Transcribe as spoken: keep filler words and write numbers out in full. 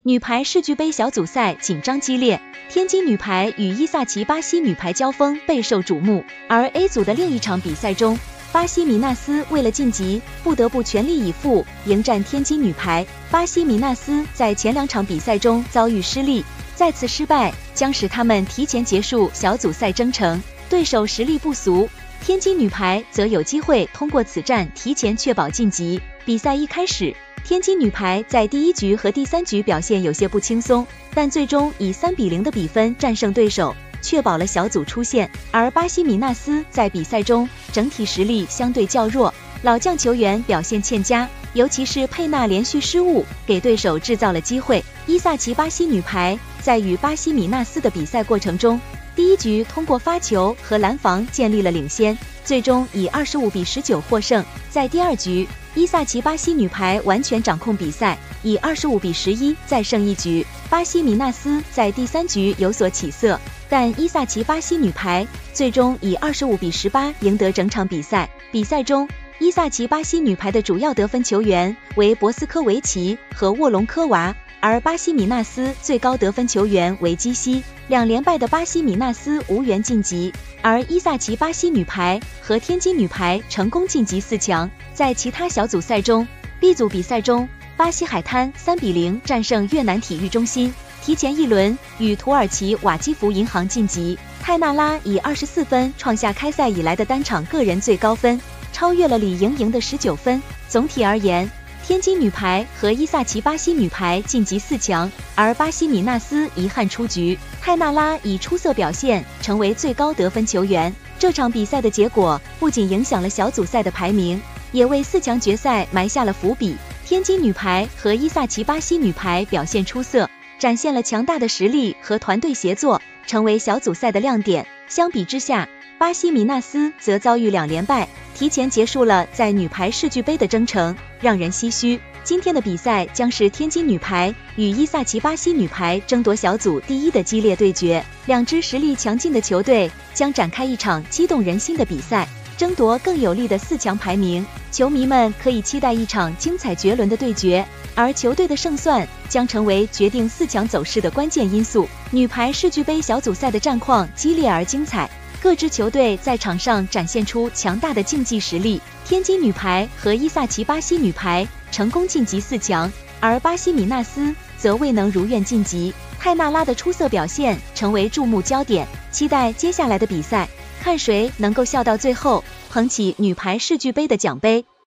女排世俱杯小组赛紧张激烈，天津女排与伊萨奇巴西女排交锋备受瞩目。而 A 组的另一场比赛中，巴西米纳斯为了晋级，不得不全力以赴迎战天津女排。巴西米纳斯在前两场比赛中遭遇失利，再次失败将使他们提前结束小组赛征程，对手实力不俗。天津女排则有机会通过此战提前确保晋级。比赛一开始，天津女排在第一局和第三局表现有些不轻松，但最终以三比零的比分战胜对手，确保了小组出线。而巴西米纳斯在比赛中整体实力相对较弱，老将球员表现欠佳，尤其是佩纳连续失误，给对手制造了机会。伊萨奇巴西女排在与巴西米纳斯的比赛过程中，第一局通过发球和拦防建立了领先，最终以二十五比十九获胜。在第二局，伊萨奇巴西女排完全掌控比赛，以二十五比十一再胜一局。巴西米纳斯在第三局有所起色，但伊萨奇巴西女排最终以二十五比十八赢得整场比赛。比赛中，伊萨奇巴西女排的主要得分球员为博斯科维奇和沃隆科娃，而巴西米纳斯最高得分球员为基西。两连败的巴西米纳斯无缘晋级，而伊萨奇巴西女排和天津女排成功晋级四强。在其他小组赛中， B 组比赛中，巴西海滩三比零战胜越南体育中心，提前一轮与土耳其瓦基弗银行晋级。泰纳拉以二十四分创下开赛以来的单场个人最高分，超越了李盈莹的十九分。总体而言，天津女排和伊萨奇巴西女排晋级四强，而巴西米纳斯遗憾出局。泰纳拉以出色表现成为最高得分球员。这场比赛的结果不仅影响了小组赛的排名，也为四强决赛埋下了伏笔。天津女排和伊萨奇巴西女排表现出色，展现了强大的实力和团队协作，成为小组赛的亮点。相比之下，巴西米纳斯则遭遇两连败，提前结束了在女排世俱杯的征程，让人唏嘘。今天的比赛将是天津女排与伊萨奇巴西女排争夺小组第一的激烈对决，两支实力强劲的球队将展开一场激动人心的比赛，争夺更有利的四强排名。球迷们可以期待一场精彩绝伦的对决，而球队的胜算将成为决定四强走势的关键因素。女排世俱杯小组赛的战况激烈而精彩，各支球队在场上展现出强大的竞技实力。天津女排和伊萨奇巴西女排成功晋级四强，而巴西米纳斯则未能如愿晋级。泰纳拉的出色表现成为注目焦点，期待接下来的比赛，看谁能够笑到最后，捧起女排世俱杯的奖杯。